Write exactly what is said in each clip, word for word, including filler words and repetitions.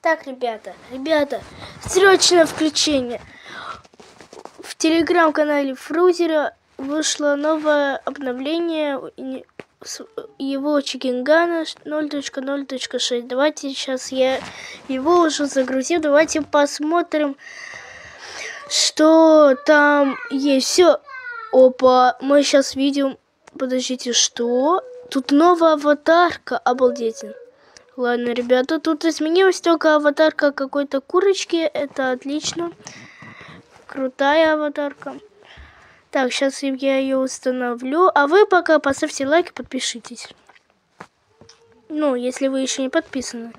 Так, ребята, ребята, срочное включение. В телеграм-канале Фрузера вышло новое обновление его Чикенгана ноль точка ноль точка шесть. Давайте сейчас я его уже загрузил. Давайте посмотрим, что там есть. Все. Опа, мы сейчас видим. Подождите, что? Тут новая аватарка. Обалдеть. Ладно, ребята, тут изменилась только аватарка какой-то курочки. Это отлично. Крутая аватарка. Так, сейчас я ее установлю. А вы пока поставьте лайк и подпишитесь. Ну, если вы еще не подписаны.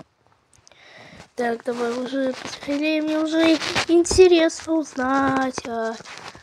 Так, давай уже поскорее. Мне уже интересно узнать. А...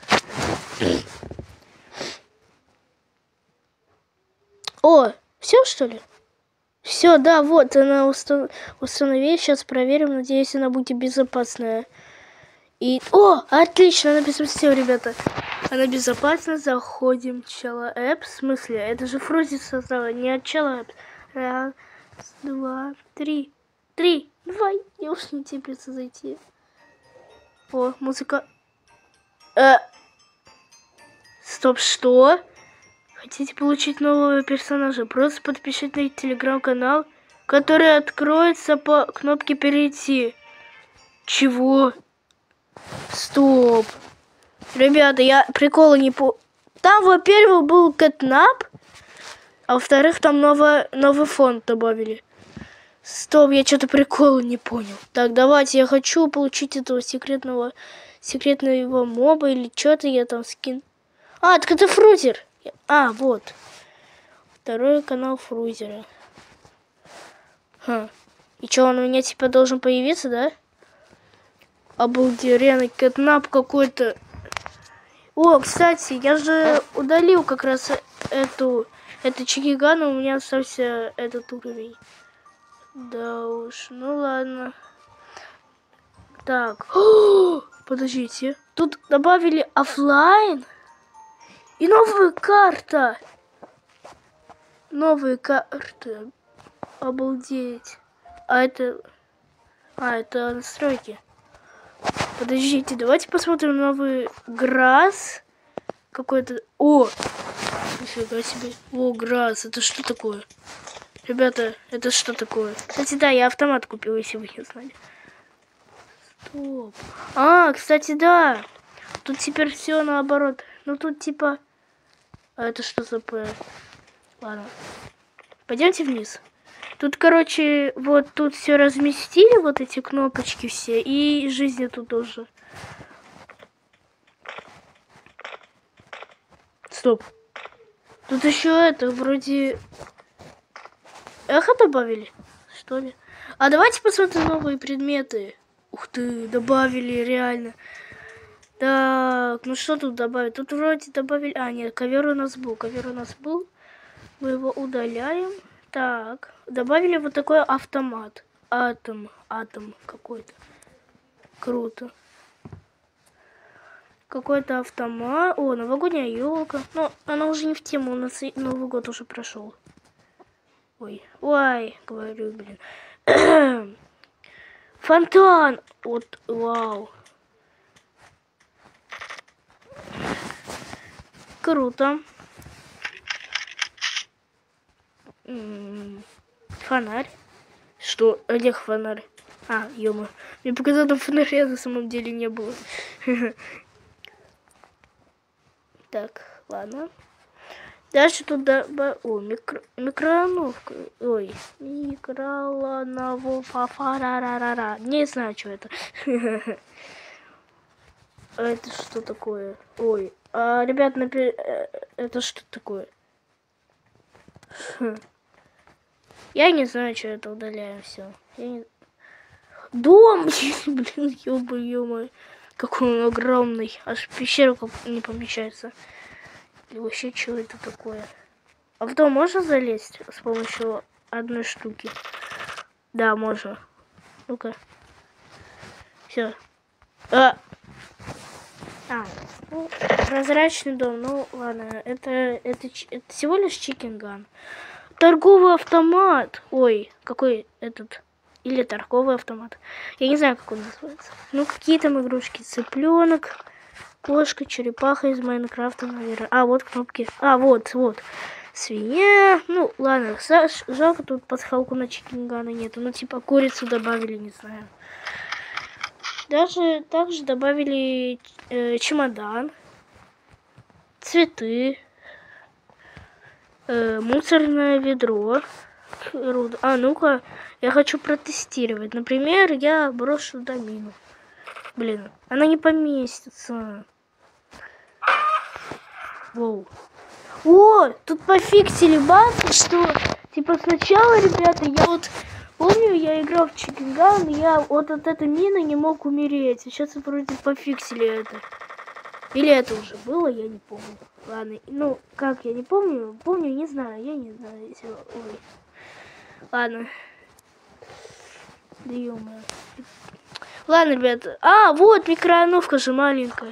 О, все что ли? Все, да, вот она устан... установила. Сейчас проверим. Надеюсь, она будет безопасная. И... О, отлично, она безопасна. Все, ребята. Она безопасна. Заходим. Чела Apps. В смысле? Это же Фрузи создала. Не от Чела Apps. Раз, два, три. Три. Давай. Я уж не терпится зайти. О, музыка. Э. Стоп, что? Хотите получить нового персонажа? Просто подпишитесь на телеграм-канал, который откроется по кнопке «Перейти». Чего? Стоп. Ребята, я приколы не по... Там, во-первых, был Кэтнап, а во-вторых, там новое, новый фонд добавили. Стоп, я что-то приколы не понял. Так, давайте, я хочу получить этого секретного, секретного моба или что-то я там скин. А, так это Фрузер. А, вот. Второй канал Фрузера. Ха. И что, он у меня типа должен появиться, да? Обалдеть, реально Кэтнап какой-то. О, кстати, я же удалил как раз эту, эту Чикенгана, у меня остался этот уровень. Да уж, ну ладно. Так. О, подождите. Тут добавили офлайн. И новая карта. Новые карты. Обалдеть. А это... А, это настройки. Подождите, давайте посмотрим новый Грасс. Какой-то... О! Нифига себе. О, Грасс. Это что такое? Ребята, это что такое? Кстати, да, я автомат купил, если вы не знали. Стоп. А, кстати, да. Тут теперь все наоборот. Ну, тут типа... А это что за П? Ладно. Пойдемте вниз. Тут, короче, вот тут все разместили, вот эти кнопочки все. И жизни тут тоже. Стоп. Тут еще это, вроде... Эхо добавили? Что ли? А давайте посмотрим новые предметы. Ух ты, добавили, реально. Так, ну что тут добавить? Тут вроде добавили... А, нет, ковер у нас был. Ковер у нас был. Мы его удаляем. Так, добавили вот такой автомат. Атом, атом какой-то. Круто. Какой-то автомат. О, новогодняя елка. Но она уже не в тему, у нас и Новый год уже прошел. Ой, ой, говорю, блин. Фонтан! Вот, вау. Круто. М-м-м. Фонарь. Что? Олег фонарь. А, ё-моё. Мне показалось, там фонаря на самом деле не было. Так, ладно. Дальше туда... О, микро... микроволновка. Ой, микроволновка. Не знаю, что это. А это что такое? Ой, а, ребят, напи... это что такое? Хм. Я не знаю, что это, удаляем все. Я не... Дом! Блин, ё-моё, какой он огромный. Аж в пещеру не помещается. И вообще, что это такое? А в дом можно залезть с помощью одной штуки? Да, можно. Ну-ка. Все. А! А, ну, прозрачный дом, ну ладно, это, это, это всего лишь Чикенган. Торговый автомат. Ой, какой этот или торговый автомат. Я не знаю, как он называется. Ну, какие там игрушки. Цыпленок, кошка, черепаха из Майнкрафта, наверное. А, вот кнопки. А, вот, вот. Свинья. Ну, ладно. Саш, жалко, тут пасхалку на чикингана нету. Ну, типа, курицу добавили, не знаю. Даже также добавили э, чемодан, цветы, э, мусорное ведро. А, ну-ка, я хочу протестировать. Например, я брошу туда мину. Блин, она не поместится. Воу. О, тут пофиксили баг, что типа сначала, ребята, я вот помню, я играл в чикинган, и я вот от этой мины не мог умереть. Сейчас вроде пофиксили это. Или это уже было, я не помню. Ладно, ну, как я не помню, помню, не знаю, я не знаю. Если... Ой. Ладно. Да ё-моё. Ладно, ребята. А, вот микроволновка же маленькая.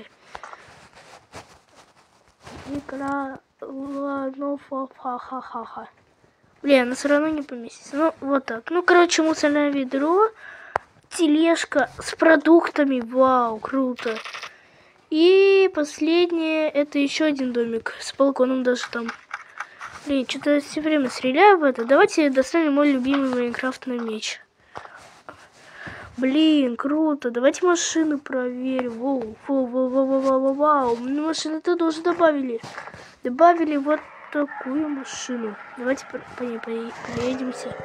Микроволновка, ха-ха-ха-ха. Блин, она все равно не поместится. Ну, вот так. Ну, короче, мусорное ведро, тележка с продуктами. Вау, круто. И последнее, это еще один домик с балконом даже там. Блин, что-то все время стреляю в это. Давайте достанем мой любимый майнкрафтный меч. Блин, круто. Давайте машины проверим. Воу, воу, воу, воу, воу, воу, воу. Машины-то тоже добавили. Добавили вот такую машину. Давайте по, по ней проедемся.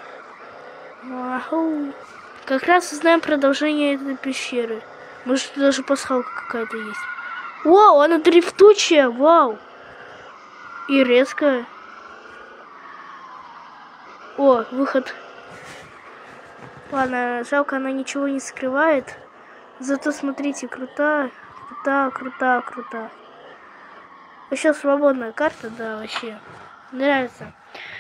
Вау. Как раз узнаем продолжение этой пещеры. Может, даже пасхалка какая-то есть. Вау, она дрифтучая. Вау. И резкая. О, выход. Ладно, жалко, она ничего не скрывает. Зато, смотрите, крута, крута, крута, крута. Вообще свободная карта, да, вообще. Нравится.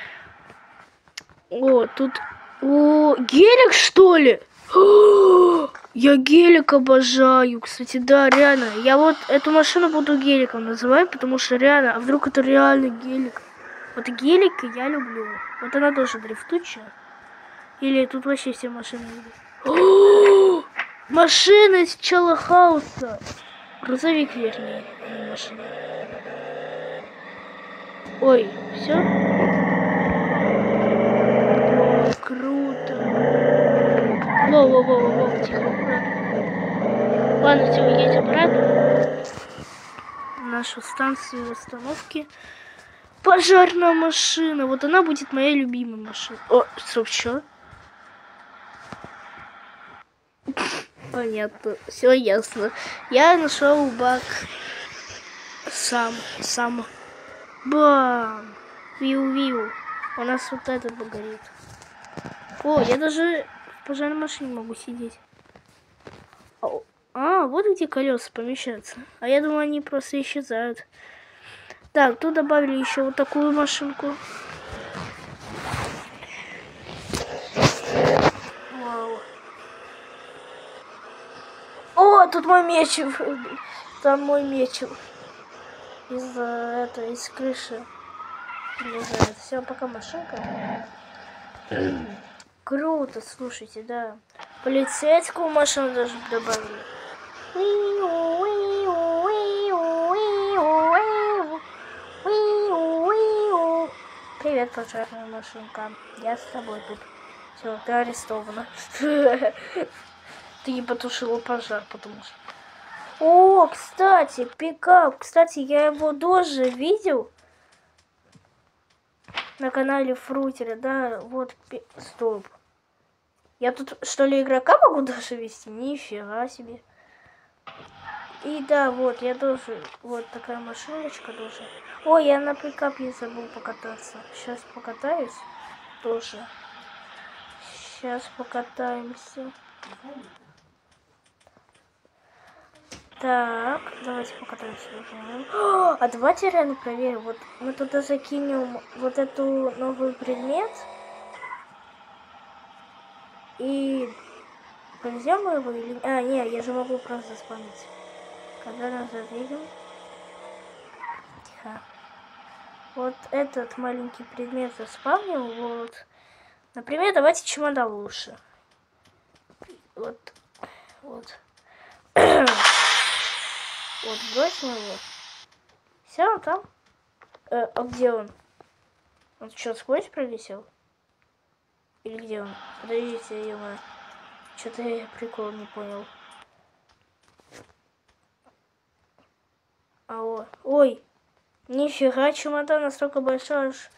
О, тут... О, гелик, что ли? О, я гелик обожаю. Кстати, да, реально. Я вот эту машину буду геликом называть, потому что реально... А вдруг это реально гелик? Вот гелик я люблю. Вот она тоже дрифтучая. Или тут вообще все машины идут. Машина из Чела Хауса. Грузовик, вернее, а не машина. Ой, все? Круто. Воу-воу-воу-воу, тихо, аккуратно. Ладно, все, едем обратно. Нашу станцию остановки. Пожарная машина. Вот она будет моя любимая машина. О, стоп, что? Понятно, все ясно. Я нашел баг. Сам, сам. Бам! Виу-виу. У нас вот этот горит. О, я даже в пожарной машине могу сидеть. А, вот где колеса помещаются. А я думаю, они просто исчезают. Так, тут добавили еще вот такую машинку. Вау. О, тут мой меч. Там мой меч. Из этого, из крыши. Не знаю, все, пока машинка. Круто, слушайте, да. Полицейскую машину даже добавили. Привет, пожарная машинка. Я с тобой тут. Все, ты арестована. Ты не потушила пожар, потому что... О, кстати, пикап. Кстати, я его тоже видел на канале Фрутера, да, вот, пи... стоп. Я тут, что ли, игрока могу даже вести? Нифига себе. И да, вот, я тоже, вот такая машиночка тоже. Ой, я на пикапе забыл покататься. Сейчас покатаюсь тоже. Сейчас покатаемся. Так, давайте покатаемся уже. А давайте реально проверим. Вот мы туда закинем вот эту новый предмет. И повезем мы его или... А, не, я же могу просто спамить. Когда нас заведем. Тихо. Вот этот маленький предмет заспавнил. Вот. Например, давайте чемодан лучше. Вот. Вот. Вот, бросим его. Все, он там. Э, а где он? Он что, сквозь пролетел? Или где он? Подождите, ё-моё. Что-то я прикол не понял. Алло. Ой. Нифига, чемодан настолько большой, аж...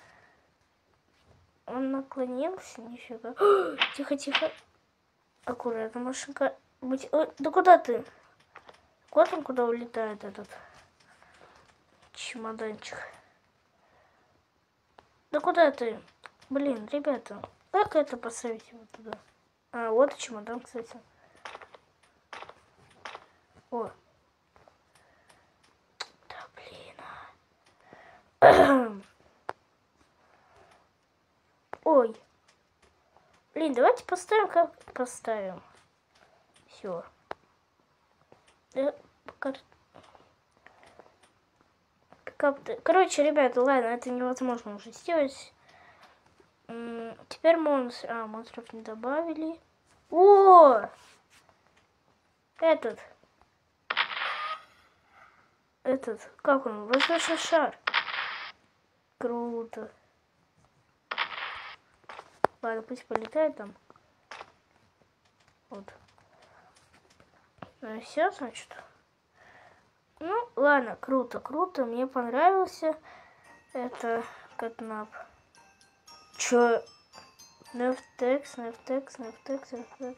Он наклонился, нифига. Тихо, тихо. Аккуратно, машинка. Быть... Ой, да куда ты? Вот он куда улетает, этот чемоданчик. Да куда ты? Блин, ребята, как это поставить его туда? А, вот и чемодан, кстати. О. Да блин. Ой. Блин, давайте поставим, как поставим. Все. Короче, ребята, ладно, это невозможно уже сделать. Теперь монстр... А, монстров не добавили. О! Этот. Этот. Как он? Воздушный шар. Круто. Ладно, пусть полетает там. Вот. Ну и все, значит. Ну, ладно, круто, круто. Мне понравился. Это Катнап. Чё? Нефтекс, нефтекс, нефтекс, нефтекс.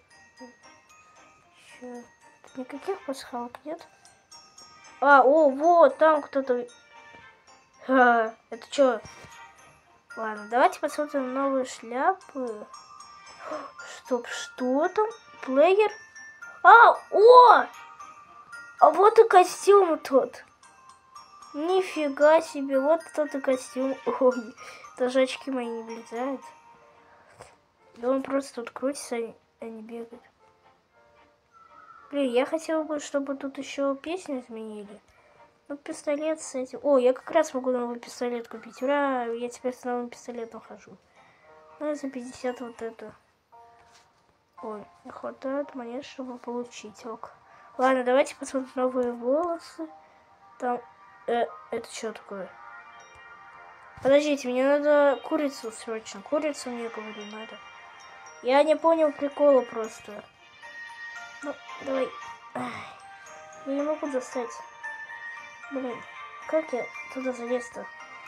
Чё? Тут никаких пасхалок нет? А, о, вот, там кто-то... А, это чё? Ладно, давайте посмотрим новые шляпы. Стоп, что там? Плеер? А, о! А вот и костюм тот. Нифига себе, вот тот и костюм. Ой, даже очки мои не влезают. Да он просто тут крутится, а не бегает. Блин, я хотела бы, чтобы тут еще песню изменили. Ну, пистолет с этим... О, я как раз могу новый пистолет купить. Ура, я теперь с новым пистолетом хожу. Ну, и за пятьдесят вот это. Ой, не хватает монет, чтобы получить. Ок. Ладно, давайте посмотрим новые волосы. Там... Э, это что такое? Подождите, мне надо курицу срочно. Курицу мне, говорю, надо. Я не понял прикола просто. Ну, давай. Ай, я не могу достать. Блин, как я туда залез-то?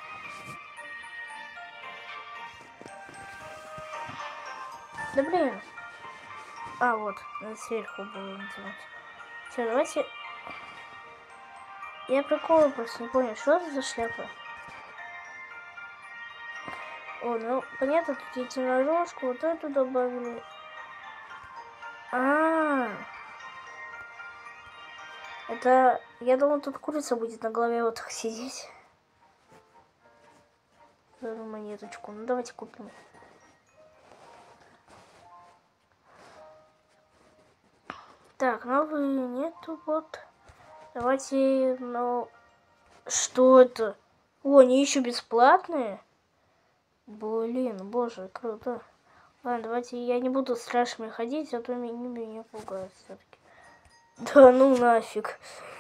Да блин. А, вот, надо сверху было натянуть. Все, давайте... Я прикола просто не понял, что это за шляпа? О, ну, понятно, тут единорожку, вот эту добавили. А, -а, а. Это, я думал, тут курица будет на голове вот так сидеть. Монеточку, ну давайте купим. Так, новые нету, вот. Давайте, ну... Что это? О, они еще бесплатные? Блин, боже, круто. Ладно, давайте, я не буду страшными ходить, а то меня, меня пугают все-таки. Да ну нафиг.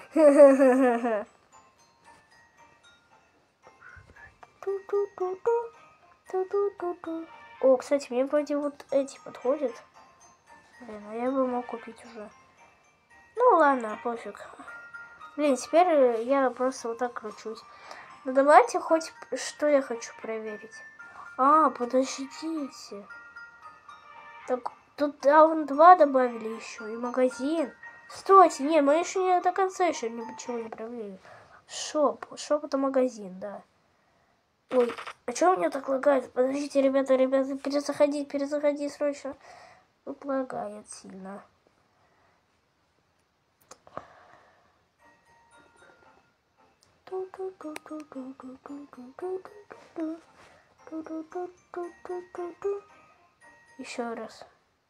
О, кстати, мне вроде вот эти подходят. Блин, а я бы мог купить уже. Ну ладно, пофиг. Блин, теперь я просто вот так кручусь. Ну давайте хоть что я хочу проверить. А, подождите. Так, тут даун два добавили еще и магазин. Стойте, не, мы еще не до конца еще ничего не проверили. Шоп, шоп это магазин, да. Ой, а что у меня так лагает? Подождите, ребята, ребята, перезаходи, перезаходи срочно. Тут лагает сильно. Еще раз.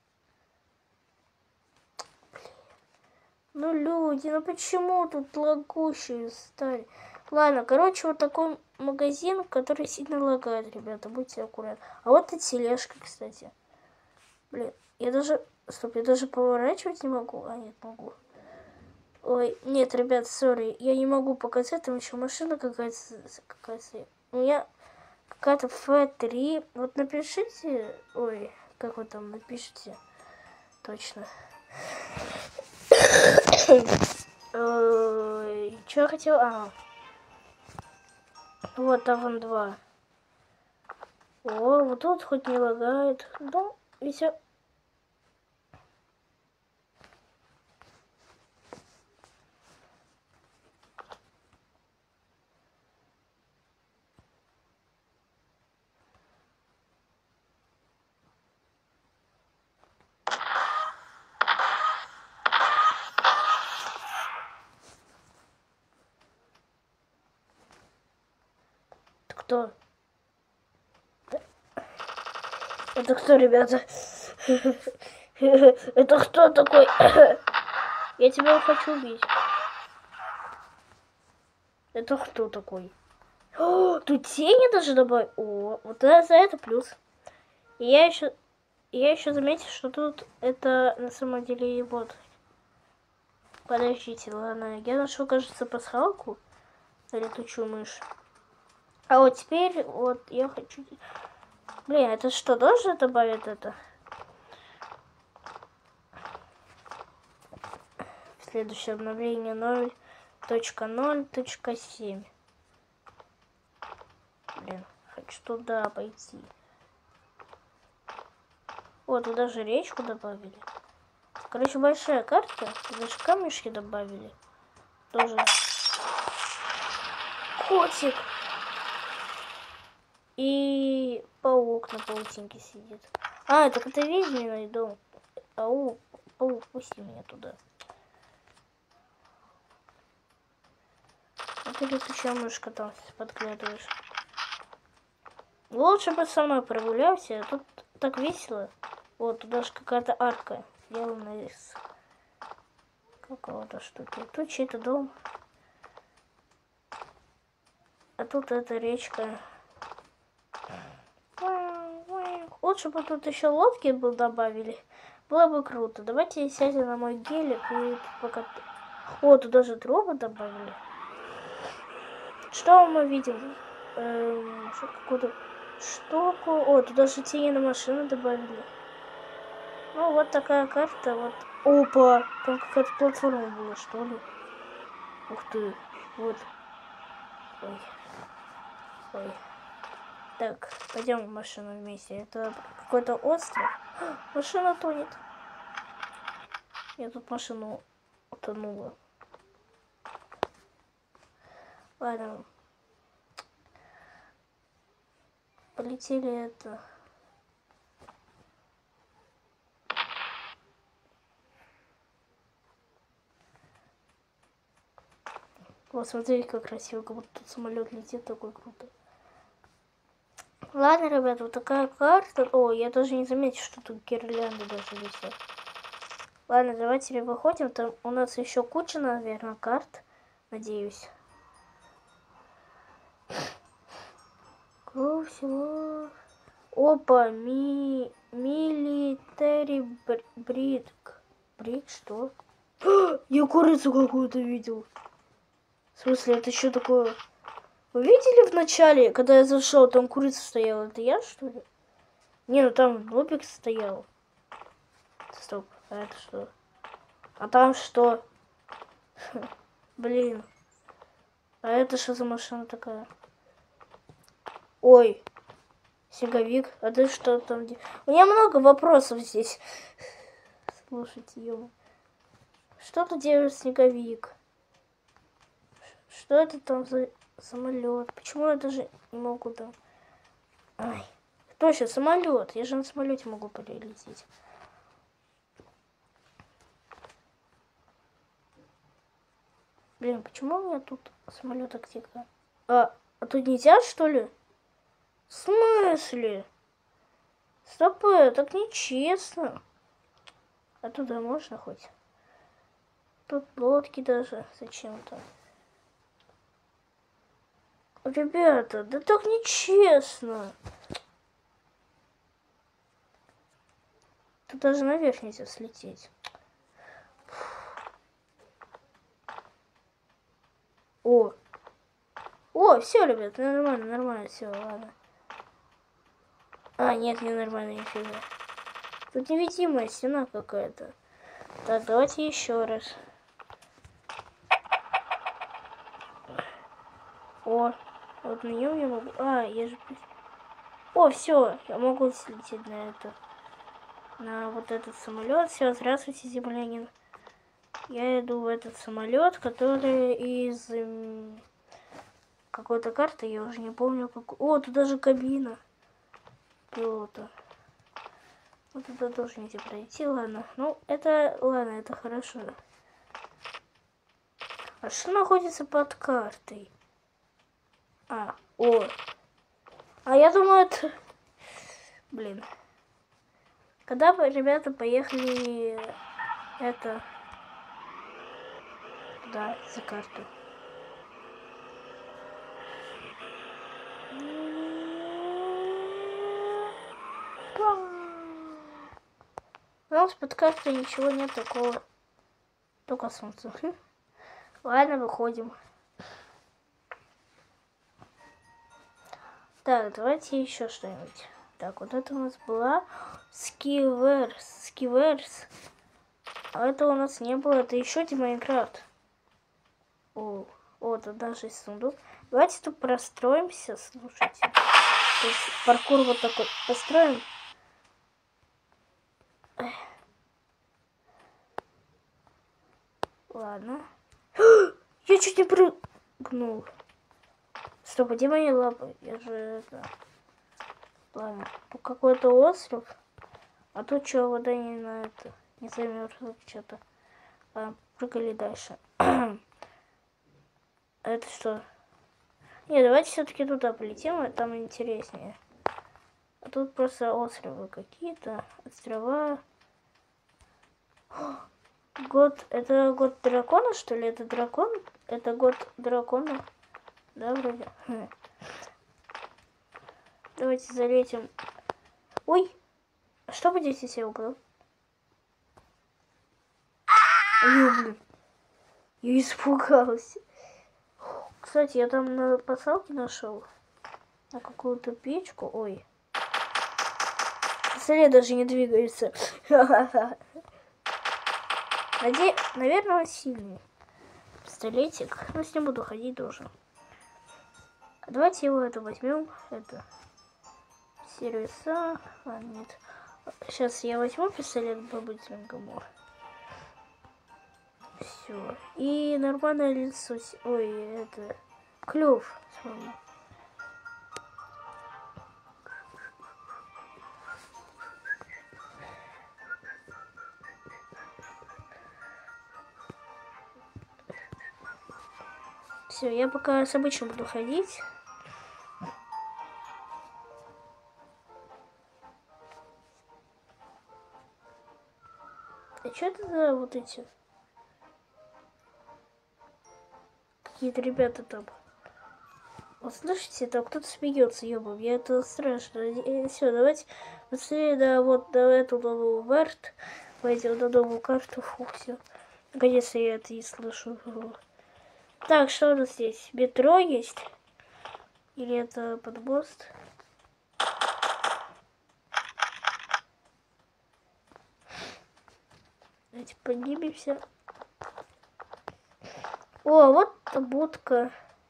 Ну, люди, ну почему тут лагущие стали? Ладно, короче, вот такой магазин, который сильно лагает, ребята, будьте аккуратны. А вот и тележка, кстати. Блин, я даже Стоп, я даже поворачивать не могу. А, нет, могу. Ой, нет, ребят, сори, я не могу показать, там еще машина какая-то. Какая-то. У меня какая-то эф три. Вот напишите. Ой, как вы там напишите? Точно. Что я хотела? А. Вот Аван два. О, вот тут хоть не лагает. Да, и все. Кто? Это кто, ребята? Это кто такой? Я тебя хочу убить. Это кто такой? О, тут тени даже добавили. О, вот это, за это плюс. И я еще, я еще заметил, что тут это на самом деле вот. Подождите, ладно. Я нашел, кажется, пасхалку на летучую мышь. А вот теперь вот я хочу. Блин, это что, тоже добавит это? Следующее обновление ноль точка ноль точка семь. Блин, хочу туда пойти. Вот, туда же речку добавили. Короче, большая карта. Даже камешки добавили. Тоже. Котик. И паук на паутинке сидит. А, так это ведьминый дом. Ау, паук, пусти меня туда. А ты летучая мышка там подглядываешь. Лучше бы со мной прогулялся, а тут так весело. Вот, тут даже какая-то арка сделана из какого-то штуки. Тут чей-то дом. А тут эта речка. Лучше бы тут еще лодки бы добавили. Было бы круто. Давайте сядем на мой гелик и пока... О, тут даже трубы добавили. Что мы видим? Эм, что какую-то штуку. О, тут даже тени на машину добавили. Ну, вот такая карта. Вот. Опа! Там какая-то платформа была, что ли? Ух ты. Вот. Ой. Ой. Так, пойдем в машину вместе. Это какой-то остров. Машина тонет. Я тут машину утонула. Ладно. Полетели это. Вот, смотрите, как красиво, как будто тут самолет летит, такой круто. Ладно, ребята, вот такая карта. О, я даже не заметил, что тут гирлянды даже висят. Ладно, давайте выходим. Там у нас еще куча, наверное, карт. Надеюсь. Круг всего. Опа, ми... Милитари брик. Брик, что? Я курицу какую-то видел. В смысле, это что такое? Вы видели в начале, когда я зашел, там курица стояла? Это я, что ли? Не, ну там лобик стоял. Стоп, а это что? А там что? Блин. А это что за машина такая? Ой. Снеговик. А ты что там? У меня много вопросов здесь. Слушайте, ё. Что тут делает снеговик? Что это там за самолет? Почему я даже не могу там? Ай. Точно, самолет. Я же на самолете могу полететь. Блин, почему у меня тут самолет активно? А, а тут нельзя, что ли? В смысле? Стоп, так нечестно. А туда можно хоть? Тут лодки даже зачем-то. Ребята, да так нечестно. Тут даже наверх нельзя слететь. О! О, все, ребят, нормально, нормально, все, ладно. А, нет, не нормально, нифига. Тут невидимая стена какая-то. Так, давайте еще раз. О, вот на нем я могу... А, я же... О, все, я могу слететь на это. На вот этот самолет. Все, здравствуйте, землянин. Я иду в этот самолет, который из эм, какой-то карты, я уже не помню какой. О, тут даже кабина пилота. Вот туда тоже нельзя пройти, ладно. Ну, это, ладно, это хорошо. А что находится под картой? А, о. А я думаю, это... Блин. Когда бы ребята поехали... Это... Да, за карту. У нас под картой ничего нет такого. Только солнце. Ладно, выходим. Так, давайте еще что-нибудь. Так, вот это у нас была Скиверс. Скиверс. А это у нас не было. Это еще один Майнкрафт. О, о, тут даже есть сундук. Давайте тут простроимся, слушайте. То есть паркур вот такой построим. Эх. Ладно. Я чуть не прыгнул. Стоп, где мои лапы? Я же это... Ладно, какой-то остров. А тут что, вода не на это... Не замерзла что-то. Ладно, прыгали дальше. Это что? Не, давайте все-таки туда полетим, там интереснее. А тут просто островы какие-то, острова. Год, это год дракона, что ли? Это дракон? Это год дракона? Да, вроде. Давайте залетим. Ой! А что будет, если я упал? Ой, блин. Я испугалась. Кстати, я там на посадке нашел на какую-то печку. Ой. Смотри, даже не двигается. Наде... Наверное, он сильный. Пистолетик. Ну, с ним буду ходить тоже. Давайте его это возьмем. Это. Сервиса. А, нет. Сейчас я возьму пистолет быстренько. Все. И нормальное лицо. Ой, это... Клюв. Смотри. Все, я пока с обычным буду ходить. А что это за вот эти? Какие-то ребята там. Вот слышите, там кто-то смеется, ёбам, я это страшно. Все, давайте быстрее, да, вот до эту новую верт. Пойдем на новую карту. Фу, все. Наконец-то я это и слышу. Так, что у нас здесь? Метро есть? Или это подмост? Давайте поднимемся. О, вот будка.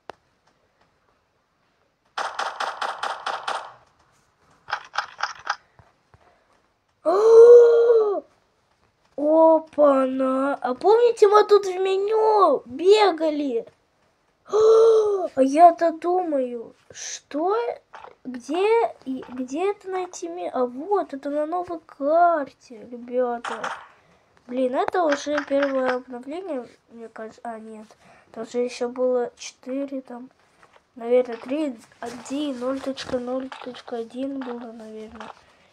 Опа-на! А помните, мы тут в меню бегали? А я-то думаю, что, где, где это найти? А вот, это на новой карте, ребята. Блин, это уже первое обновление, мне кажется. А, нет, там же еще было четыре, там, наверное, три, один, ноль точка ноль точка один было, наверное.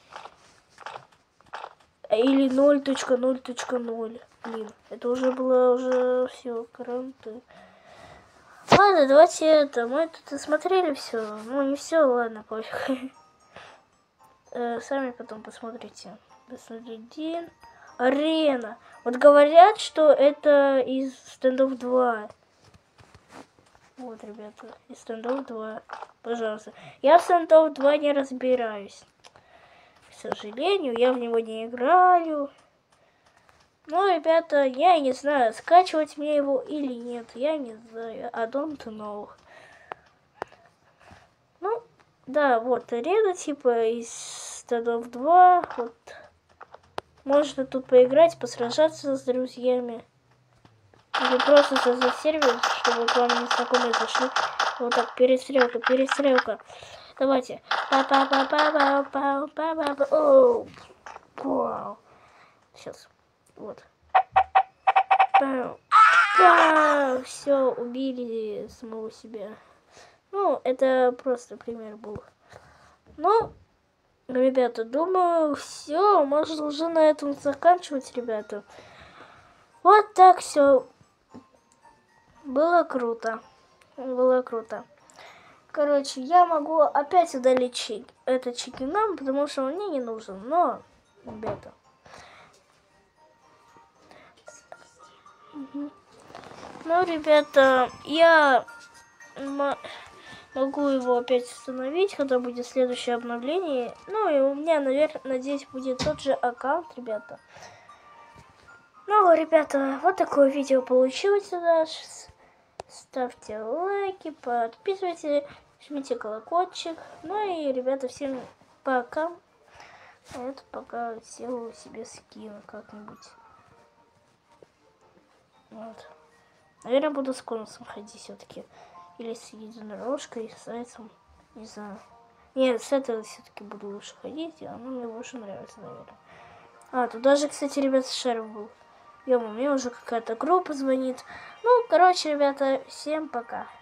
Или ноль точка ноль точка ноль. Блин, это уже было уже все, круто. Ладно, давайте это, мы тут осмотрели все. Ну, не все, ладно, пофиг. Сами потом посмотрите. один. Арена. Вот говорят, что это из Standoff два. Вот, ребята, из Standoff два. Пожалуйста. Я в Standoff два не разбираюсь. К сожалению, я в него не играю. Ну, ребята, я не знаю, скачивать мне его или нет. Я не знаю. I don't know. Ну, да, вот арена типа из Standoff два. Вот. Можно тут поиграть, посражаться с друзьями. Или просто создать сервер, чтобы к вам незнакомые зашли. Вот так, перестрелка, перестрелка. Давайте. Оу. Вау. Сейчас. Вот. Все, убили самого себя. Ну, это просто пример был. Ну, ребята, думаю, все, можно уже на этом заканчивать, ребята. Вот так все. Было круто. Было круто. Короче, я могу опять удалить чек, этот чекинам, потому что он мне не нужен. Но, ребята. Угу. Ну, ребята, я могу его опять установить, когда будет следующее обновление. Ну, и у меня, наверное, надеюсь, будет тот же аккаунт, ребята. Ну, ребята, вот такое видео получилось у нас. Ставьте лайки, подписывайтесь, жмите колокольчик. Ну и, ребята, всем пока. А это пока сделаю себе скин как-нибудь. Вот. Наверное, буду с конусом ходить все-таки. Или с единорожкой, с зайцем. Не знаю. Нет, с этого все-таки буду лучше ходить. И оно мне больше нравится, наверное. А, тут даже, кстати, ребята, шериф был. Ё-моё, мне уже какая-то группа звонит. Ну, короче, ребята, всем пока.